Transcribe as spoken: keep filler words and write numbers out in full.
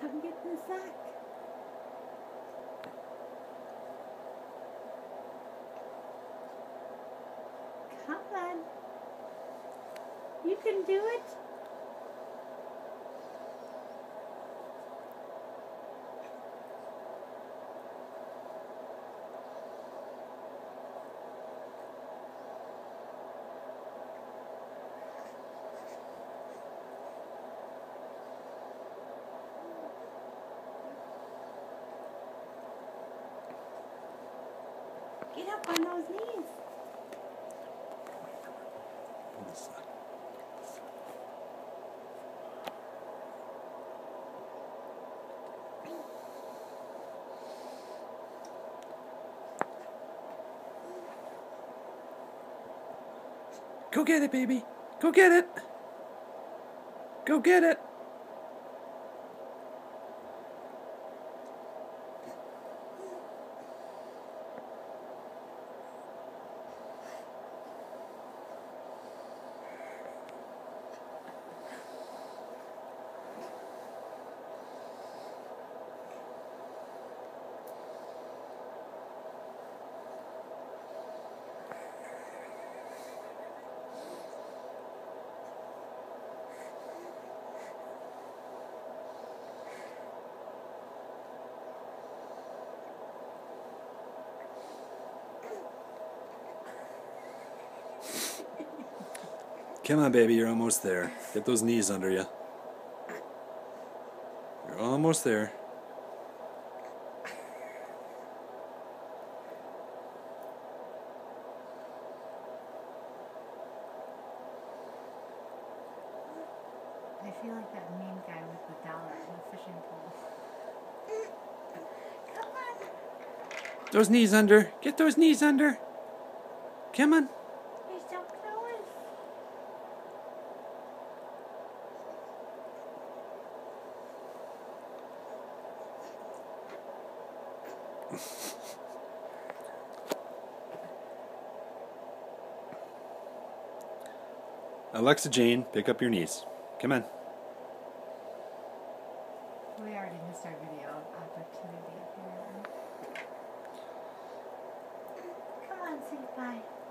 Come get the sack. Come on. You can do it. Get up on those knees. Go get it, baby. Go get it. Go get it. Come on, baby, you're almost there. Get those knees under you. You're almost there. I feel like that mean guy with the dollar and the fishing pole. Come on. Those knees under. Get those knees under. Come on. You're so close. Alexa Jane, pick up your knees. Come on. We already missed our video opportunity. Come on, say bye.